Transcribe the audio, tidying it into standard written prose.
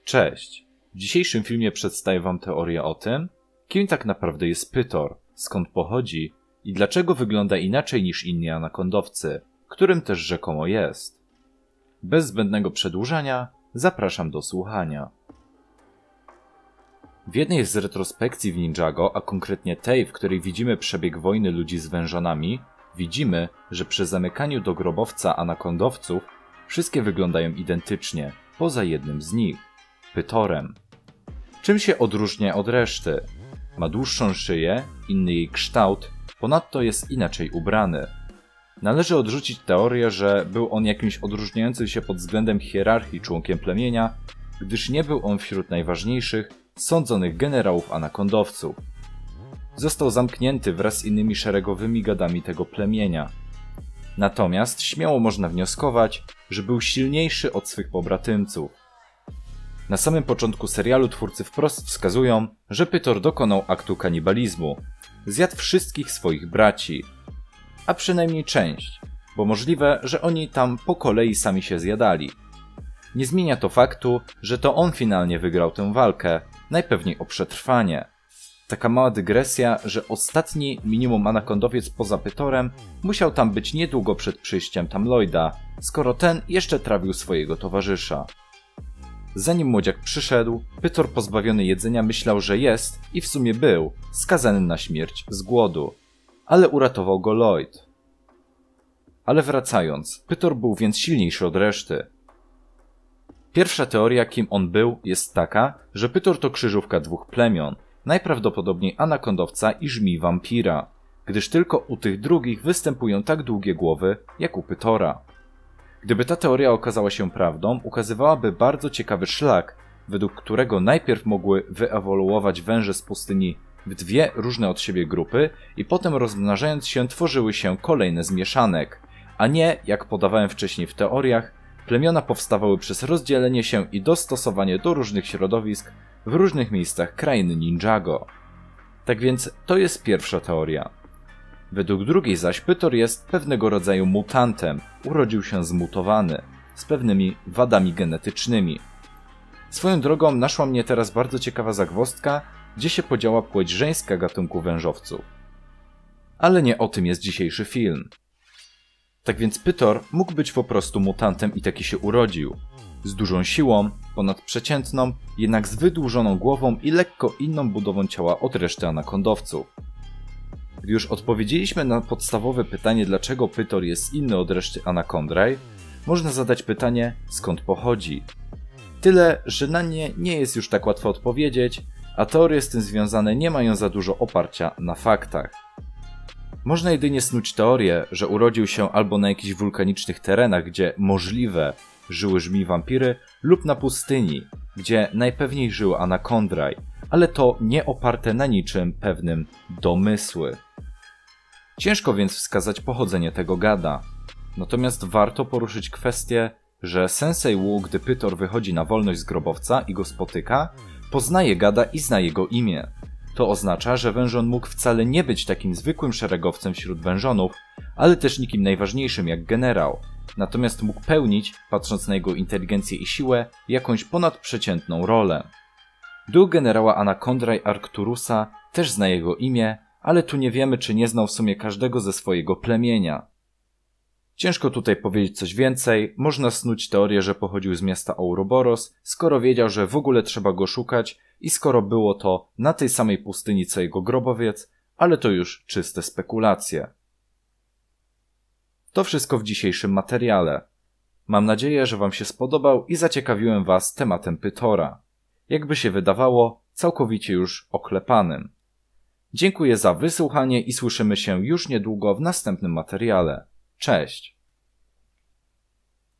Cześć! W dzisiejszym filmie przedstawię wam teorię o tym, kim tak naprawdę jest Pytor, skąd pochodzi i dlaczego wygląda inaczej niż inni anakondowcy, którym też rzekomo jest. Bez zbędnego przedłużania zapraszam do słuchania. W jednej z retrospekcji w Ninjago, a konkretnie tej, w której widzimy przebieg wojny ludzi z wężonami, widzimy, że przy zamykaniu do grobowca anakondowców wszystkie wyglądają identycznie, poza jednym z nich, Pytorem. Czym się odróżnia od reszty? Ma dłuższą szyję, inny jej kształt, ponadto jest inaczej ubrany. Należy odrzucić teorię, że był on jakimś odróżniającym się pod względem hierarchii członkiem plemienia, gdyż nie był on wśród najważniejszych, sądzonych generałów anakondowców. Został zamknięty wraz z innymi szeregowymi gadami tego plemienia. Natomiast śmiało można wnioskować, że był silniejszy od swych pobratymców. Na samym początku serialu twórcy wprost wskazują, że Pytor dokonał aktu kanibalizmu. Zjadł wszystkich swoich braci. A przynajmniej część, bo możliwe, że oni tam po kolei sami się zjadali. Nie zmienia to faktu, że to on finalnie wygrał tę walkę, najpewniej o przetrwanie. Taka mała dygresja, że ostatni minimum anakondowiec poza Pytorem musiał tam być niedługo przed przyjściem tam Lloyda, skoro ten jeszcze trawił swojego towarzysza. Zanim młodziak przyszedł, Pytor pozbawiony jedzenia myślał, że jest i w sumie był skazany na śmierć z głodu. Ale uratował go Lloyd. Ale wracając, Pytor był więc silniejszy od reszty. Pierwsza teoria, kim on był, jest taka, że Pytor to krzyżówka dwóch plemion, najprawdopodobniej anakondowca i żmij wampira, gdyż tylko u tych drugich występują tak długie głowy, jak u Pytora. Gdyby ta teoria okazała się prawdą, ukazywałaby bardzo ciekawy szlak, według którego najpierw mogły wyewoluować węże z pustyni w dwie różne od siebie grupy i potem rozmnażając się tworzyły się kolejne z mieszanek, a nie, jak podawałem wcześniej w teoriach, plemiona powstawały przez rozdzielenie się i dostosowanie do różnych środowisk w różnych miejscach krainy Ninjago. Tak więc to jest pierwsza teoria. Według drugiej zaś Pytor jest pewnego rodzaju mutantem, urodził się zmutowany, z pewnymi wadami genetycznymi. Swoją drogą naszła mnie teraz bardzo ciekawa zagwozdka, gdzie się podziała płeć żeńska gatunku wężowców. Ale nie o tym jest dzisiejszy film. Tak więc Pytor mógł być po prostu mutantem i taki się urodził. Z dużą siłą, ponadprzeciętną, jednak z wydłużoną głową i lekko inną budową ciała od reszty anakondowców. Gdy już odpowiedzieliśmy na podstawowe pytanie, dlaczego Pytor jest inny od reszty Anakondrae, można zadać pytanie, skąd pochodzi. Tyle, że na nie nie jest już tak łatwo odpowiedzieć, a teorie z tym związane nie mają za dużo oparcia na faktach. Można jedynie snuć teorię, że urodził się albo na jakichś wulkanicznych terenach, gdzie możliwe żyły żmij wampiry, lub na pustyni, gdzie najpewniej żyły Anakondrae, ale to nie oparte na niczym pewnym domysły. Ciężko więc wskazać pochodzenie tego gada. Natomiast warto poruszyć kwestię, że Sensei Wu, gdy Pytor wychodzi na wolność z grobowca i go spotyka, poznaje gada i zna jego imię. To oznacza, że wężon mógł wcale nie być takim zwykłym szeregowcem wśród wężonów, ale też nikim najważniejszym jak generał. Natomiast mógł pełnić, patrząc na jego inteligencję i siłę, jakąś ponadprzeciętną rolę. Duch generała Anakondrae Arcturusa też zna jego imię, ale tu nie wiemy, czy nie znał w sumie każdego ze swojego plemienia. Ciężko tutaj powiedzieć coś więcej, można snuć teorię, że pochodził z miasta Ouroboros, skoro wiedział, że w ogóle trzeba go szukać i skoro było to na tej samej pustyni co jego grobowiec, ale to już czyste spekulacje. To wszystko w dzisiejszym materiale. Mam nadzieję, że wam się spodobał i zaciekawiłem was tematem Pytora. Jakby się wydawało, całkowicie już oklepanym. Dziękuję za wysłuchanie i słyszymy się już niedługo w następnym materiale. Cześć!